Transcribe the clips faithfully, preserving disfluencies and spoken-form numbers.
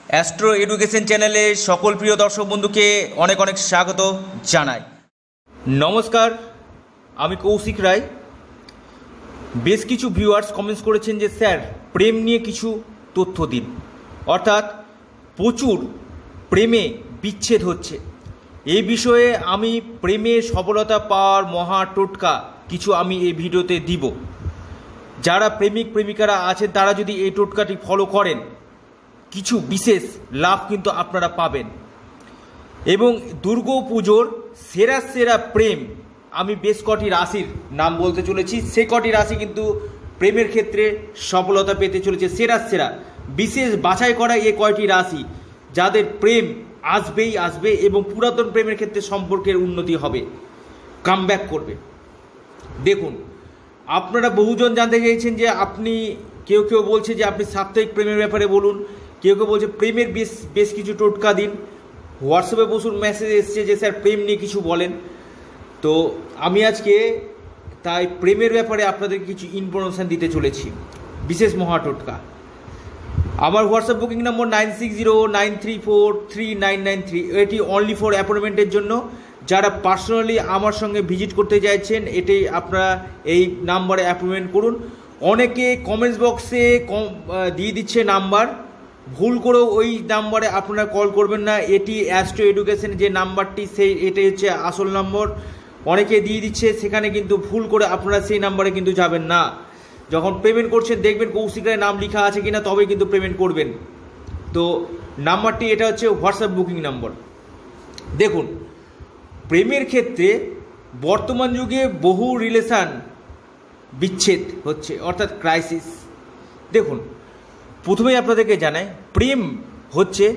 Astro education চ্যানেলে সকল প্রিয় দর্শক বন্ধুকে অনেক অনেক স্বাগত জানাই। নমস্কার, আমি কৌশিক রায়। বেশ কিছু ভিউয়ার্স কমেন্টস করেছেন যে স্যার প্রেম নিয়ে কিছু তথ্য দিন, অর্থাৎ প্রচুর প্রেমে বিচ্ছেদ হচ্ছে। এই বিষয়ে আমি প্রেমে সফলতা পাওয়ার মহা টোটকা কিছু আমি এই ভিডিওতে দিব। যারা প্রেমিক প্রেমিকারা আছেন তারা যদি এই টোটকাটি ফলো করেন কিছু বিশেষ লাভ কিন্তু আপনারা পাবেন। এবং দুর্গা পুজোর সেরা সেরা প্রেম আমি বেশ কটি রাশির নাম বলতে চলেছি। সে কটি রাশি কিন্তু প্রেমের ক্ষেত্রে সফলতা পেতে চলেছে। সেরা সেরা বিশেষ বাছাই করা এই কয়টি রাশি যাদের প্রেম আসবেই আসবে এবং পুরাতন প্রেমের ক্ষেত্রে সম্পর্কের উন্নতি হবে, কামব্যাক করবে। দেখুন, আপনারা বহুজন জানতে চাইছেন যে আপনি, কেউ কেউ বলছে যে আপনি সাপ্তাহিক প্রেমের ব্যাপারে বলুন, কেউ কেউ বলছে প্রেমের বেশ বেশ কিছু টোটকা দিন। হোয়াটসঅ্যাপে প্রচুর মেসেজ এসছে যে স্যার প্রেম নিয়ে কিছু বলেন। তো আমি আজকে তাই প্রেমের ব্যাপারে আপনাদের কিছু ইনফরমেশান দিতে চলেছি, বিশেষ মহা টোটকা। আমার WhatsApp booking number nine six zero nine three four three nine nine three. এটি অনলি ফর অ্যাপয়েন্টমেন্টের জন্য। যারা পার্সোনালি আমার সঙ্গে ভিজিট করতে চাইছেন এটাই আপনারা এই নাম্বারে অ্যাপয়েন্টমেন্ট করুন। অনেকে কমেন্টস বক্সে দিয়ে দিচ্ছে নাম্বার, ভুল করেও ওই নাম্বারে আপনারা কল করবেন না। এটি অ্যাস্ট্রো এডুকেশন যে নাম্বারটি, সেই এটাই হচ্ছে আসল নম্বর। অনেকে দিয়ে দিচ্ছে, সেখানে কিন্তু ভুল করে আপনারা সেই নাম্বারে কিন্তু যাবেন না। যখন পেমেন্ট করছেন দেখবেন কৌশিক রায় নাম লেখা আছে কিনা, তবে কিন্তু পেমেন্ট করবেন। তো নাম্বারটি এটা হচ্ছে হোয়াটসঅ্যাপ বুকিং নাম্বার। দেখুন, প্রেমের ক্ষেত্রে বর্তমান যুগে বহু রিলেশান বিচ্ছেদ হচ্ছে, অর্থাৎ ক্রাইসিস। দেখুন, প্রথমেই আপনাদেরকে জানাই প্রেম হচ্ছে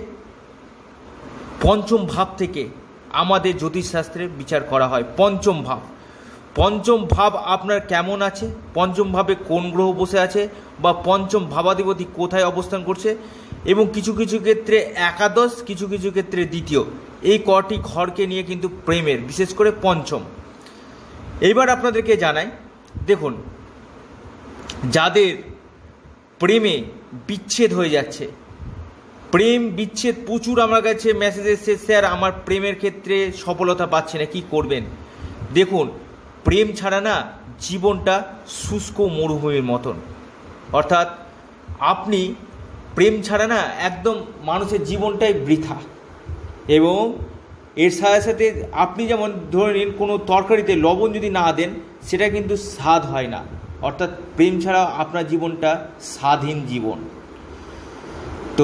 পঞ্চম ভাব থেকে আমাদের জ্যোতিষশাস্ত্রে বিচার করা হয়। পঞ্চম ভাব পঞ্চম ভাব আপনার কেমন আছে, পঞ্চম ভাবে কোন গ্রহ বসে আছে, বা পঞ্চম ভাবাধিপতি কোথায় অবস্থান করছে, এবং কিছু কিছু ক্ষেত্রে একাদশ, কিছু কিছু ক্ষেত্রে দ্বিতীয়, এই কটি ঘরকে নিয়ে কিন্তু প্রেমের, বিশেষ করে পঞ্চম। এইবার আপনাদেরকে জানাই, দেখুন, যাদের প্রেমে বিচ্ছেদ হয়ে যাচ্ছে, প্রেম বিচ্ছেদ প্রচুর আমার কাছে মেসেজ এসছে, স্যার আমার প্রেমের ক্ষেত্রে সফলতা পাচ্ছে না, কি করবেন? দেখুন, প্রেম ছাড়া না জীবনটা শুষ্ক মরুভূমির মতন। অর্থাৎ আপনি প্রেম ছাড়া না একদম মানুষের জীবনটাই বৃথা। এবং এর সাথে সাথে আপনি যেমন ধরে নিন কোনো তরকারিতে লবণ যদি না দেন সেটা কিন্তু স্বাদ হয় না। অর্থাৎ প্রেম ছাড়া আপনার জীবনটা স্বাধীন জীবন। তো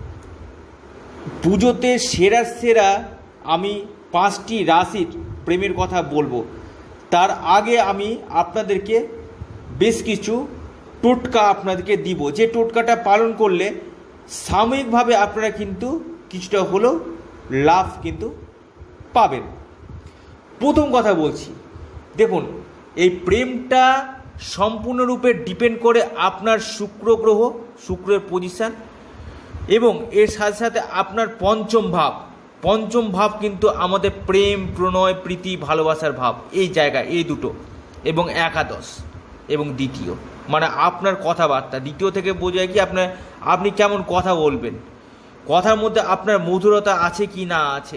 পুজোতে সেরা সেরা আমি পাঁচটি রাশির প্রেমের কথা বলবো। তার আগে আমি আপনাদেরকে বেশ কিছু টোটকা আপনাদেরকে দিব, যে টোটকাটা পালন করলে সাময়িকভাবে আপনারা কিন্তু কিছুটা হলেও লাভ কিন্তু পাবেন। প্রথম কথা বলছি, দেখুন, এই প্রেমটা সম্পূর্ণরূপে ডিপেন্ড করে আপনার শুক্র গ্রহ, শুক্রের পজিশান, এবং এর সাথে সাথে আপনার পঞ্চম ভাব। পঞ্চম ভাব কিন্তু আমাদের প্রেম, প্রণয়, প্রীতি, ভালোবাসার ভাব, এই জায়গা এই দুটো, এবং একাদশ এবং দ্বিতীয়, মানে আপনার কথাবার্তা। দ্বিতীয় থেকে বোঝায় কি আপনার আপনি কেমন কথা বলবেন, কথার মধ্যে আপনার মধুরতা আছে কি না আছে।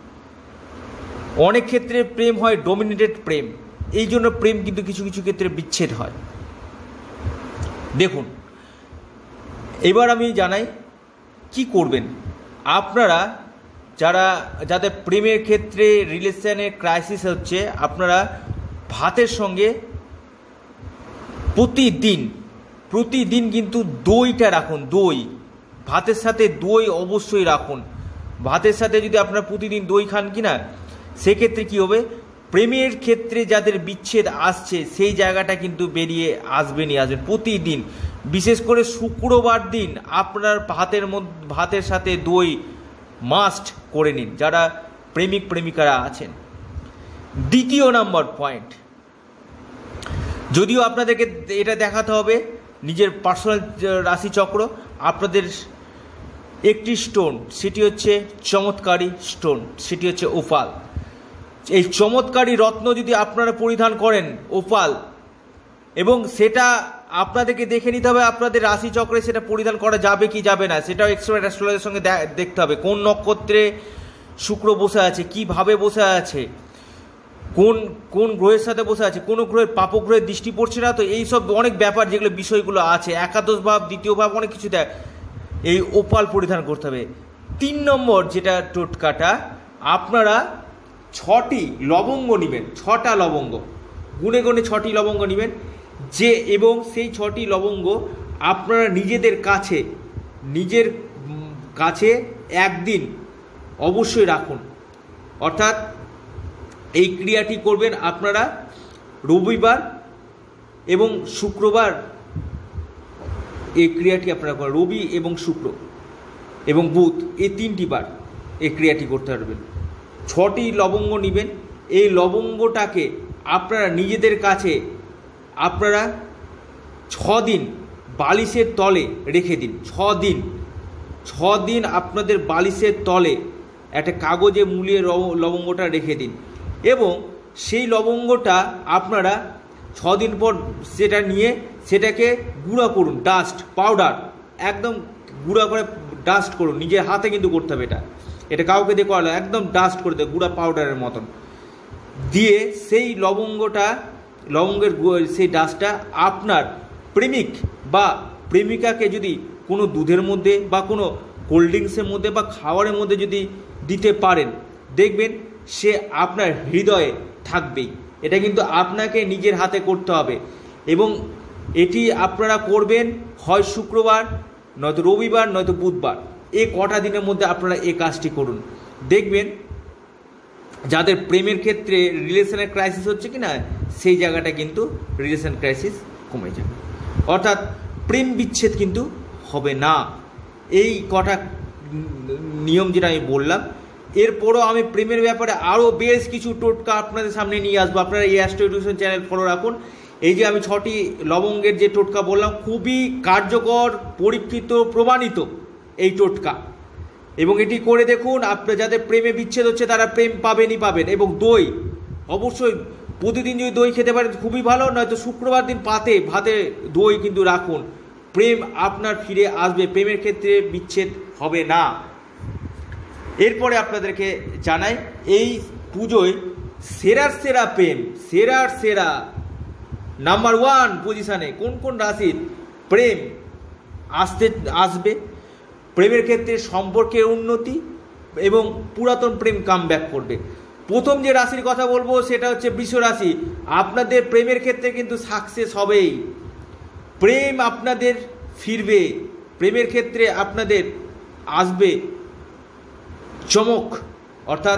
অনেক ক্ষেত্রে প্রেম হয় ডমিনেটেড প্রেম, এই জন্য প্রেম কিন্তু কিছু কিছু ক্ষেত্রে বিচ্ছেদ হয়। দেখুন, এবার আমি জানাই কি করবেন। আপনারা যারা যাদের প্রেমের ক্ষেত্রে রিলেশনের ক্রাইসিস হচ্ছে, আপনারা ভাতের সঙ্গে প্রতিদিন প্রতিদিন কিন্তু দইটা রাখুন। দই ভাতের সাথে দই অবশ্যই রাখুন। ভাতের সাথে যদি আপনারা প্রতিদিন দই খান কি না, সেক্ষেত্রে কী হবে, প্রেমের ক্ষেত্রে যাদের বিচ্ছেদ আসছে সেই জায়গাটা কিন্তু বেরিয়ে আসবেনই আসবেন প্রতিদিন। বিশেষ করে শুক্রবার দিন আপনার ভাতের মধ্যে ভাতের সাথে দই মাস্ট করে নিন, যারা প্রেমিক প্রেমিকারা আছেন। দ্বিতীয় নাম্বার পয়েন্ট, যদিও আপনাদেরকে এটা দেখাতে হবে নিজের পার্সোনাল রাশিচক্র, আপনাদের একটি স্টোন, সেটি হচ্ছে চমৎকারী স্টোন, সেটি হচ্ছে ওপাল। এই চমৎকারী রত্ন যদি আপনারা পরিধান করেন, ওপাল, এবং সেটা আপনাদেরকে দেখে নিতে হবে আপনাদের রাশি চক্রে সেটা পরিধান করা যাবে কি যাবে না, সেটাও এক্সপার্ট অ্যাস্ট্রোলজারের সঙ্গে দেখতে হবে। কোন নক্ষত্রে শুক্র বসে আছে, কিভাবে বসে আছে, কোন কোন গ্রহের সাথে বসে আছে, কোনো গ্রহের পাপগ্রহের দৃষ্টি পড়ছে না, তো এইসব অনেক ব্যাপার যেগুলো বিষয়গুলো আছে, একাদশ ভাব দ্বিতীয় ভাব অনেক কিছু দেয়, এই ওপাল পরিধান করতে হবে। তিন নম্বর যেটা টোটকাটা, আপনারা ছটি লবঙ্গ নেবেন, ছটা লবঙ্গ গুনে গুনে ছটি লবঙ্গ নেবেন, যে এবং সেই ছটি লবঙ্গ আপনারা নিজেদের কাছে নিজের কাছে একদিন অবশ্যই রাখুন। অর্থাৎ এই ক্রিয়াটি করবেন আপনারা রবিবার এবং শুক্রবার, এই ক্রিয়াটি আপনারা করেন রবি এবং শুক্র এবং বুধ, এই তিনটি বার এই ক্রিয়াটি করতে পারবেন। ছটি লবঙ্গ নেবেন, এই লবঙ্গটাকে আপনারা নিজেদের কাছে আপনারা ছ দিন বালিশের তলে রেখে দিন। ছ দিন ছ দিন আপনাদের বালিশের তলে একটা কাগজে মুলিয়ে লবঙ্গটা রেখে দিন, এবং সেই লবঙ্গটা আপনারা ছ দিন পর সেটা নিয়ে সেটাকে গুঁড়া করুন, ডাস্ট পাউডার একদম গুঁড়া করে ডাস্ট করুন, নিজের হাতে কিন্তু করতে হবে, এটা এটা কাউকে দিয়ে করালো, একদম ডাস্ট করে দেয় গুঁড়া পাউডারের মতন দিয়ে সেই লবঙ্গটা লবঙ্গের সেই ডাস্টটা আপনার প্রেমিক বা প্রেমিকাকে যদি কোনো দুধের মধ্যে বা কোনো কোল্ড ড্রিঙ্কসের মধ্যে বা খাবারের মধ্যে যদি দিতে পারেন, দেখবেন সে আপনার হৃদয়ে থাকবেই। এটা কিন্তু আপনাকে নিজের হাতে করতে হবে, এবং এটি আপনারা করবেন হয় শুক্রবার, নয়তো রবিবার, নয়তো বুধবার, এই কটা দিনের মধ্যে আপনারা এই কাজটি করুন। দেখবেন যাদের প্রেমের ক্ষেত্রে রিলেশনের ক্রাইসিস হচ্ছে কি না, সেই জায়গাটা কিন্তু রিলেশন ক্রাইসিস কমে যাবে, অর্থাৎ প্রেম বিচ্ছেদ কিন্তু হবে না। এই কটা নিয়ম যেটা আমি বললাম, এরপরও আমি প্রেমের ব্যাপারে আরও বেশ কিছু টোটকা আপনাদের সামনে নিয়ে আসবো। আপনারা এই অ্যাস্ট্রো এডুকেশন চ্যানেল ফলো রাখুন। এই যে আমি ছটি লবঙ্গের যে টোটকা বললাম, খুবই কার্যকর, পরীক্ষিত, প্রমাণিত এই টোটকা, এবং এটি করে দেখুন। আপনার যাদের প্রেমে বিচ্ছেদ হচ্ছে তারা প্রেম পাবেনই পাবেন। এবং দই অবশ্যই প্রতিদিন যদি দই খেতে পারেন খুবই ভালো, নয়তো শুক্রবার দিন পাতে ভাতে দই কিন্তু রাখুন, প্রেম আপনার ফিরে আসবে, প্রেমের ক্ষেত্রে বিচ্ছেদ হবে না। এরপরে আপনাদেরকে জানাই, এই পুজোয় সেরার সেরা প্রেম, সেরার সেরা নাম্বার ওয়ান পজিশানে কোন কোন রাশির প্রেম আসতে আসবে, প্রেমের ক্ষেত্রে সম্পর্কের উন্নতি এবং পুরাতন প্রেম কামব্যাক করবে। প্রথম যে রাশির কথা বলবো সেটা হচ্ছে বৃষ রাশি। আপনাদের প্রেমের ক্ষেত্রে কিন্তু সাকসেস হবেই, প্রেম আপনাদের ফিরবে, প্রেমের ক্ষেত্রে আপনাদের আসবে চমক। অর্থাৎ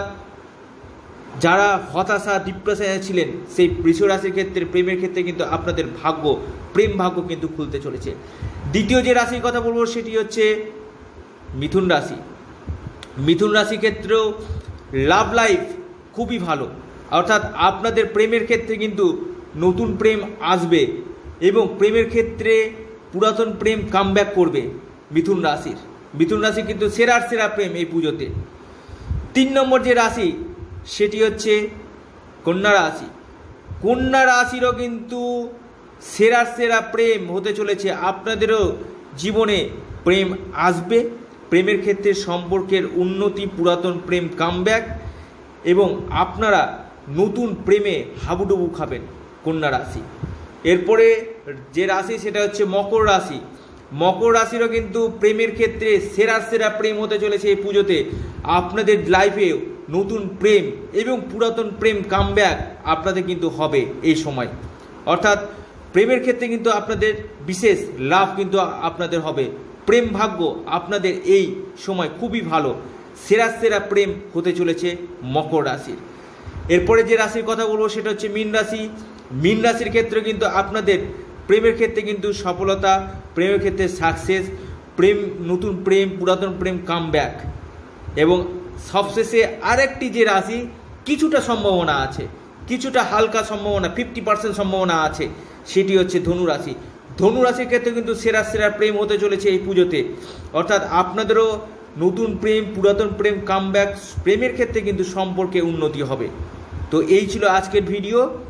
যারা হতাশা ডিপ্রেশনে ছিলেন, সেই বৃষ রাশির ক্ষেত্রে প্রেমের ক্ষেত্রে কিন্তু আপনাদের ভাগ্য, প্রেম ভাগ্য কিন্তু খুলতে চলেছে। দ্বিতীয় যে রাশির কথা বলবো সেটি হচ্ছে মিথুন রাশি। মিথুন রাশির ক্ষেত্রেও লাভ লাইফ খুবই ভালো, অর্থাৎ আপনাদের প্রেমের ক্ষেত্রে কিন্তু নতুন প্রেম আসবে এবং প্রেমের ক্ষেত্রে পুরাতন প্রেম কামব্যাক করবে মিথুন রাশির। মিথুন রাশি কিন্তু সেরার সেরা প্রেম এই পুজোতে। তিন নম্বর যে রাশি সেটি হচ্ছে কন্যা রাশি। কন্যা রাশিরও কিন্তু সেরার সেরা প্রেম হতে চলেছে। আপনাদেরও জীবনে প্রেম আসবে, প্রেমের ক্ষেত্রে সম্পর্কের উন্নতি, পুরাতন প্রেম কামব্যাক, এবং আপনারা নতুন প্রেমে হাবুডুবু খাবেন কন্যা রাশি। এরপরে যে রাশি সেটা হচ্ছে মকর রাশি। মকর রাশিরও কিন্তু প্রেমের ক্ষেত্রে সেরা সেরা প্রেম হতে চলেছে এই পুজোতে। আপনাদের লাইফে নতুন প্রেম এবং পুরাতন প্রেম কামব্যাক আপনাদের কিন্তু হবে এই সময়, অর্থাৎ প্রেমের ক্ষেত্রে কিন্তু আপনাদের বিশেষ লাভ কিন্তু আপনাদের হবে। প্রেম ভাগ্য আপনাদের এই সময় খুবই ভালো, সেরা সেরা প্রেম হতে চলেছে মকর রাশির। এরপরে যে রাশির কথা বলবো সেটা হচ্ছে মীন রাশি। মীন রাশির ক্ষেত্রে কিন্তু আপনাদের প্রেমের ক্ষেত্রে কিন্তু সফলতা, প্রেমের ক্ষেত্রে সাকসেস, প্রেম নতুন প্রেম, পুরাতন প্রেম কামব্যাক। এবং সবশেষে আরেকটি যে রাশি কিছুটা সম্ভাবনা আছে, কিছুটা হালকা সম্ভাবনা, ফিফটি পার্সেন্ট সম্ভাবনা আছে, সেটি হচ্ছে ধনু রাশি। ধনু রাশির ক্ষেত্রে কিন্তু সেরা সেরা প্রেম হতে চলেছে এই পুজোতে, অর্থাৎ আপনাদেরও নতুন প্রেম, পুরাতন প্রেম কামব্যাক, প্রেমের ক্ষেত্রে কিন্তু সম্পর্কে উন্নতি হবে। তো এই ছিল আজকের ভিডিও।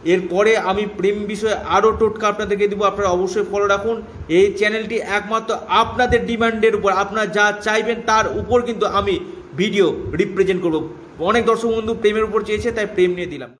এরপরে আমি প্রেম বিষয়ে আরও টোটকা আপনাদেরকে দেবো, আপনারা অবশ্যই ফলো রাখুন। এই চ্যানেলটি একমাত্র আপনাদের ডিমান্ডের উপর, আপনারা যা চাইবেন তার উপর কিন্তু আমি ভিডিও রিপ্রেজেন্ট করব। অনেক দর্শক বন্ধু প্রেমের উপর চেয়েছে, তাই প্রেম নিয়ে দিলাম।